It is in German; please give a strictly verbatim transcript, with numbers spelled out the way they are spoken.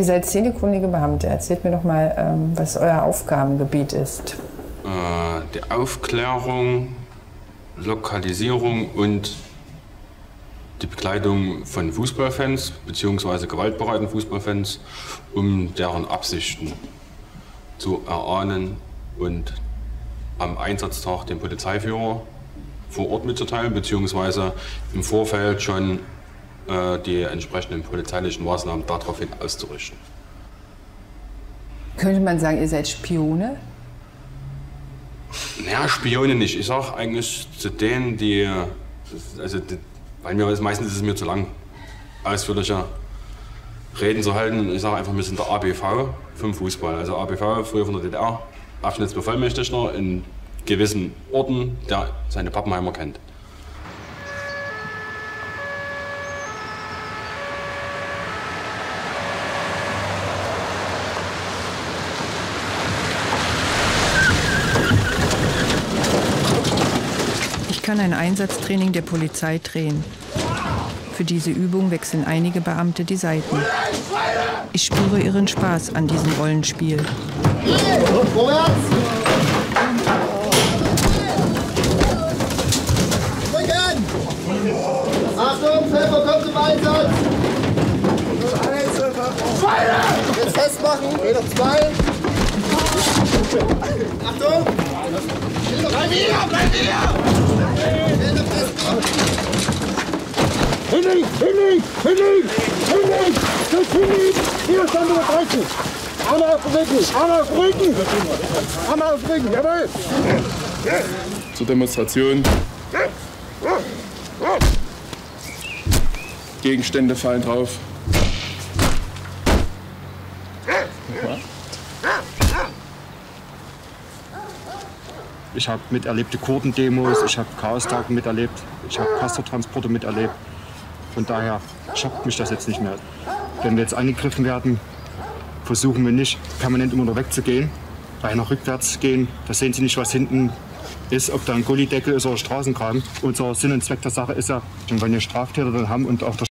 Ihr seid zehntgründige Beamte. Erzählt mir doch mal, ähm, was euer Aufgabengebiet ist. Äh, die Aufklärung, Lokalisierung und die Begleitung von Fußballfans bzw. gewaltbereiten Fußballfans, um deren Absichten zu erahnen und am Einsatztag den Polizeiführer vor Ort mitzuteilen, beziehungsweise im Vorfeld schon äh, die entsprechenden polizeilichen Maßnahmen daraufhin auszurichten. Könnte man sagen, ihr seid Spione? Naja, Spione nicht. Ich sage eigentlich zu denen, die, also die, weil mir meistens ist es mir zu lang, ausführliche Reden zu halten. Ich sage einfach, wir sind der A B V vom Fußball. Also A B V, früher von der D D R, Abschnittsbevollmächtigter in gewissen Orten, der seine Pappenheimer kennt. Ich kann ein Einsatztraining der Polizei drehen. Für diese Übung wechseln einige Beamte die Seiten. Ich spüre ihren Spaß an diesem Rollenspiel. Vorwärts! Achtung, Pfeffer kommt zum Einsatz! Jetzt festmachen, jeder zwei. Achtung! Bleib hier, bleib hier! Jeder festmachen! Hinlegen, hinlegen, hinlegen, hinlegen! Das hinlegen! Hier, Stand Nummer dreizehn! Arme auf den Rücken, Arme auf den Rücken! Arme auf den Rücken, jawohl! Zur Demonstration. Gegenstände fallen drauf. Ich habe miterlebte Kurdendemos, ich habe Chaostage miterlebt, ich habe Castortransporte miterlebt. Von daher schockt mich das jetzt nicht mehr. Wenn wir jetzt angegriffen werden, versuchen wir nicht permanent immer nur wegzugehen. Bei nach rückwärts gehen, da sehen Sie nicht, was hinten ist, ob da ein Gullideckel ist oder Straßenkram. Unser Sinn und Zweck der Sache ist ja, wenn wir Straftäter dann haben und auf der